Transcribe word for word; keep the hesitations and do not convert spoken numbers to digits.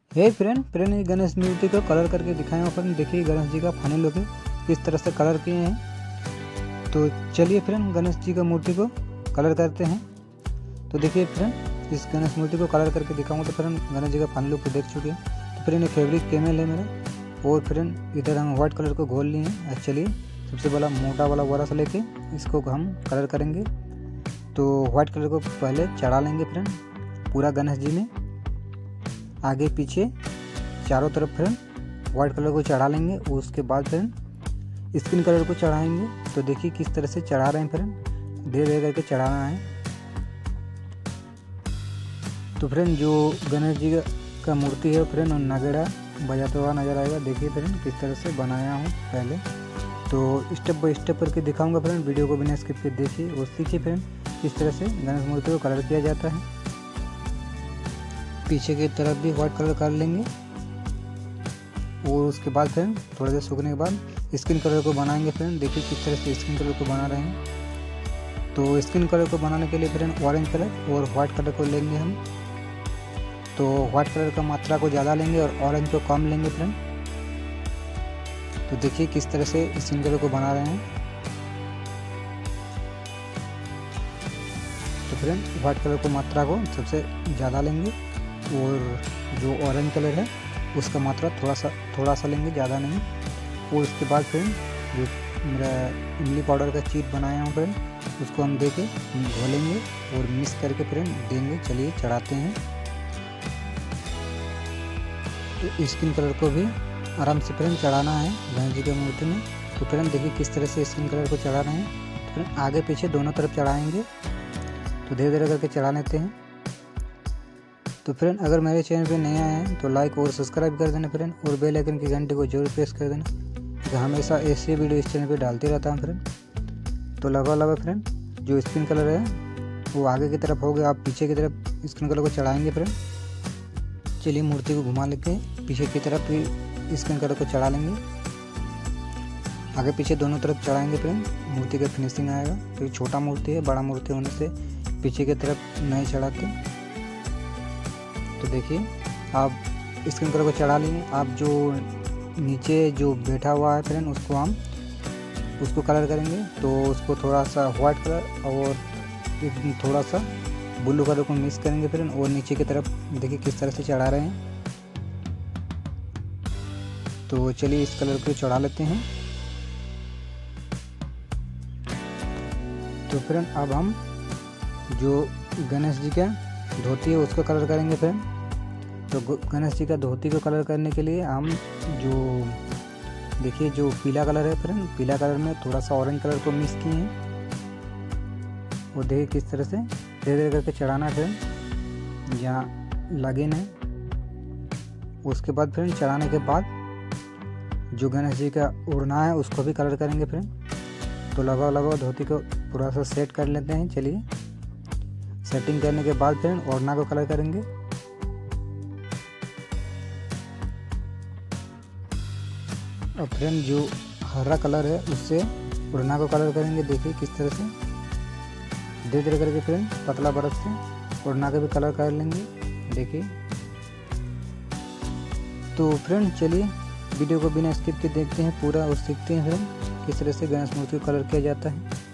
हे friend friend ये गणेश मूर्ति को colour करके दिखाए हूँ फ्रेंड। देखिए गणेश जी का फाइनल लुक है, किस तरह से कलर किए हैं। तो चलिए फ्रेंड गणेश जी का मूर्ति को कलर करते हैं। तो देखिए फ्रेंड इस गणेश मूर्ति को कलर करके दिखाऊंगा। तो फ्रेंड गणेश जी का फाइनल लुक देख चुके हैं। तो फ्रेंड ये फैब्रिक कैमल है मेरा, और फ्रेंड इधर हम व्हाइट कलर को घोल लिए हैं। चलिए सबसे पहला मोटा वाला ब्रश लेके इसको हम कलर करेंगे। तो व्हाइट कलर को पहले चढ़ा लेंगे फ्रेंड पूरा गणेश जी में, आगे पीछे चारों तरफ फ्रेंड व्हाइट कलर को चढ़ा लेंगे। उसके बाद फ्रेंड स्किन कलर को चढ़ाएंगे। तो देखिए किस तरह से चढ़ा रहे हैं फ्रेंड, धीरे धीरे करके चढ़ाना है। तो फ्रेंड जो गणेश जी का मूर्ति है फ्रेंड नगेड़ा बजाता हुआ नजर आएगा। देखिए फ्रेंड किस तरह से बनाया हूँ पहले, तो स्टेप बाय स्टेप करके दिखाऊंगा फ्रेंड। वीडियो को बिना स्किप के देखिए और सीखिए फ्रेंड किस तरह से गणेश मूर्ति को कलर किया जाता है। पीछे की तरफ भी व्हाइट कलर कर लेंगे, और उसके बाद फ्रेंड थोड़ा देर सूखने के बाद स्किन कलर को बनाएंगे फ्रेंड। देखिए किस तरह से स्किन कलर को बना रहे हैं। तो स्किन कलर को बनाने के लिए फ्रेंड ऑरेंज कलर और व्हाइट कलर को लेंगे हम। तो व्हाइट कलर का मात्रा को ज़्यादा लेंगे और ऑरेंज को कम लेंगे फ्रेंड। तो देखिए किस तरह से स्किन कलर को बना रहे हैं। तो फ्रेंड व्हाइट कलर को मात्रा को सबसे ज़्यादा लेंगे, और जो ऑरेंज कलर है उसका मात्रा थोड़ा सा थोड़ा सा लेंगे, ज़्यादा नहीं। और उसके बाद फ्रेंड जो मेरा इमली पाउडर का चीट बनाया हूँ फ्रेंड उसको हम दे के घोलेंगे और मिक्स करके फ्रेंड देंगे। चलिए चढ़ाते हैं। तो स्किन कलर को भी आराम से फ्रेंड चढ़ाना है गणेश जी की मूर्ति में। तो फ्रेंड देखिए किस तरह से स्किन कलर को चढ़ा रहे हैं। तो फ्रेंड आगे पीछे दोनों तरफ चढ़ाएंगे। तो धीरे धीरे करके चढ़ा लेते हैं। तो फ्रेंड अगर मेरे चैनल पे नए आए हैं तो लाइक और सब्सक्राइब कर देना फ्रेंड, और बेल आइकन की घंटे को जरूर प्रेस कर देना, क्योंकि हमेशा ऐसे वीडियो इस चैनल पे डालते रहता हूँ फ्रेंड। तो लगा लगा फ्रेंड जो स्किन कलर है वो आगे की तरफ हो गया, आप पीछे की तरफ स्किन कलर को चढ़ाएंगे फ्रेंड। चलिए मूर्ति को घुमा लेके पीछे की तरफ भी स्किन कलर को चढ़ा लेंगे। आगे पीछे दोनों तरफ चढ़ाएंगे फ्रेंड, मूर्ति का फिनिशिंग आएगा। क्योंकि छोटा मूर्ति है, बड़ा मूर्ति होने से पीछे की तरफ नहीं चढ़ाते। तो देखिए आप स्किन कलर को चढ़ा लिए। आप जो नीचे जो बैठा हुआ है फ्रेंड उसको हम उसको कलर करेंगे। तो उसको थोड़ा सा व्हाइट कलर और थोड़ा सा ब्लू कलर को मिक्स करेंगे फ्रेंड, और नीचे की तरफ देखिए किस तरह से चढ़ा रहे हैं। तो चलिए इस कलर को चढ़ा लेते हैं। तो फ्रेंड अब हम जो गणेश जी का धोती है उसको कलर करेंगे फ्रेंड। तो गणेश जी का धोती को कलर करने के लिए हम जो देखिए जो पीला कलर है फ्रेंड, पीला कलर में थोड़ा सा ऑरेंज कलर को मिक्स किए हैं। वो देखिए किस तरह से धीरे धीरे करके चढ़ाना फ्रेंड जहाँ लगे नहीं। उसके बाद फ्रेंड चढ़ाने के बाद जो गणेश जी का ओढ़ना है उसको भी कलर करेंगे फ्रेंड। तो लगाओ लगाओ धोती को पूरा सा सेट कर लेते हैं। चलिए सेटिंग करने के बाद फ्रेंड ओढ़ना को कलर करेंगे। और फ्रेंड जो हरा कलर है उससे ओढ़ना को कलर करेंगे। देखिए किस तरह से धीरे धीरे करके फ्रेंड पतला ब्रश से ओढ़ना का भी कलर कर लेंगे। देखिए तो फ्रेंड चलिए वीडियो को बिना स्किप के देखते हैं पूरा और सीखते हैं फ्रेंड किस तरह से गणेश मूर्ति को कलर किया जाता है।